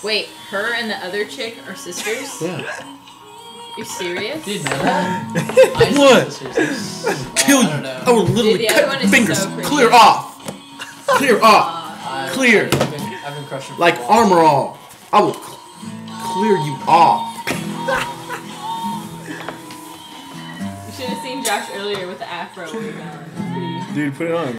Wait, her and the other chick are sisters? Yeah. You serious? Dude, know that? What? Kill you. I don't know. I will literally Dude, the other cut one your is fingers. so pretty. Clear off. Clear off. Clear. I've been crushing Like armor all. I will clear you off. You should have seen Josh earlier with the afro. Pretty. Dude, put it on.